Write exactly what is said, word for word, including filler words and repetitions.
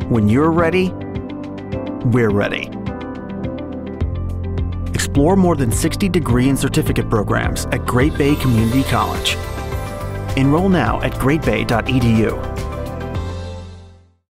When you're ready, we're ready. Explore more than sixty degree and certificate programs at Great Bay Community College. Enroll now at great bay dot e d u.